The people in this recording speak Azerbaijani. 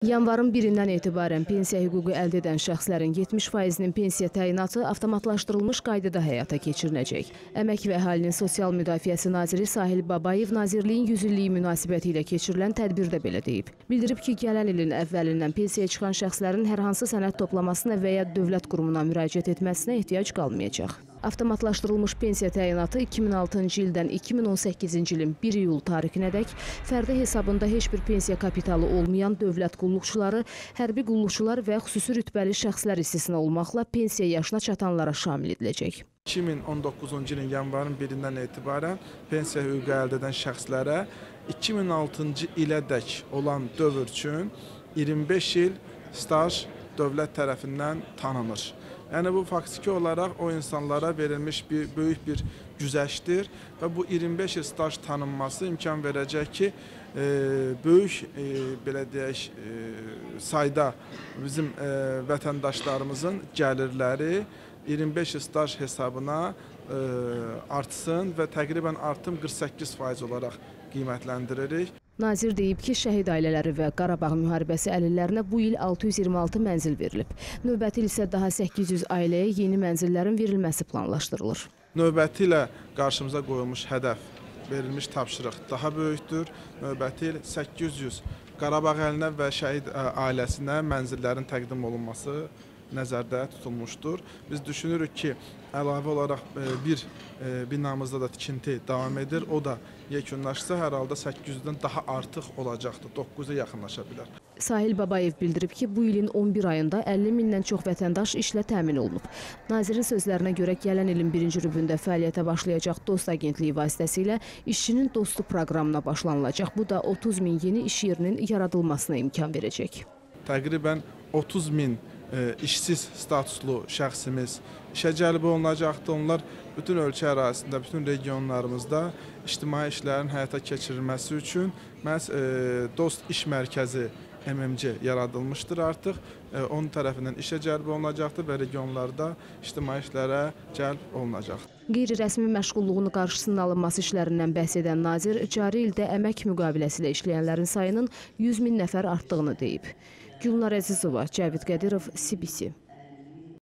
Yanvarın 1-dən etibarən pensiya hüququ əldə edən şəxslərin 70%-nin pensiya təyinatı avtomatlaşdırılmış qaydada həyata keçiriləcək. Əmək və Əhalinin Sosial Müdafiəsi Naziri Sahil Babayev Nazirliyin 100 illiyi münasibəti ilə keçirilən tədbirdə belə deyib. Bildirib ki, gələn ilin əvvəlindən pensiyaya çıxan şəxslərin hər hansı sənəd toplamasına və ya dövlət qurumuna müraciət etməsinə ehtiyac qalmayacaq. Avtomatlaşdırılmış pensiya təyinatı 2006-cı ildən 2018-ci ilin 1 iyul tarixinədək fərdi hesabında heç bir pensiya kapitalı olmayan dövlət qulluqçuları, hərbi qulluqçular və xüsusi rütbəli şəxslər istisna olmaqla pensiya yaşına çatanlara şamil ediləcək. 2019-cu ilin yanvarın 1-dən etibarən pensiya hüququ əldə edən şəxslərə 2006-cı ilədək olan dövr üçün 25 il staj dövlət tərəfindən tanınır. Yəni bu faktiki olaraq o insanlara verilmiş böyük bir güzəştdir və bu 25 il staj tanınması imkan verəcək ki, böyük belə deyək sayda bizim vətəndaşlarımızın gəlirləri 25 il staj hesabına artsın və təqribən artım 48% olaraq qiymətləndiririk. Nazir deyib ki, şəhid ailələri və Qarabağ müharibəsi əlillərinə bu il 626 mənzil verilib. Növbəti il isə daha 800 ailəyə yeni mənzillərin verilməsi planlaşdırılır. Növbəti ilə qarşımıza qoyulmuş hədəf, verilmiş tapşırıq daha böyükdür. Növbəti il 800 Qarabağ əlinə və şəhid ailəsinə mənzillərin təqdim olunması nəzərdə tutulmuşdur. Biz düşünürük ki, əlavə olaraq bir binamızda da tikinti davam edir. O da yekunlaşsa hər halda 800-dən daha artıq olacaqdır, 9-a yaxınlaşa bilər. Sahil Babayev bildirib ki, bu ilin 11 ayında 50 mindən çox vətəndaş işlə təmin olunub. Nazirin sözlərinə görə gələn ilin 1-ci rübündə fəaliyyətə başlayacaq Dost Agentliyi vasitəsilə işçinin dostu proqramına başlanılacaq. Bu da 30 min yeni iş yerinin yaradılmasına imkan verəcək. Təqribən 30 min işsiz statuslu şəxsimiz işə cəlb olunacaqdır. Onlar bütün ölkə ərazisində, bütün regionlarımızda ictimai işlərin həyata keçirilməsi üçün məhz Dost İş Mərkəzi MMC yaradılmışdır artıq. Onun tərəfindən işə cəlb olunacaqdır və regionlarda ictimai işlərə cəlb olunacaqdır. Qeyri-rəsmi məşğulluğunu qarşısının alınması işlərindən bəhs edən nazir, cari ildə əmək müqaviləsi ilə işləyənlərin sayının 100 min nəfər artdığını deyib. Gülnar Əzizova, Cəvid Qədirov, CBC.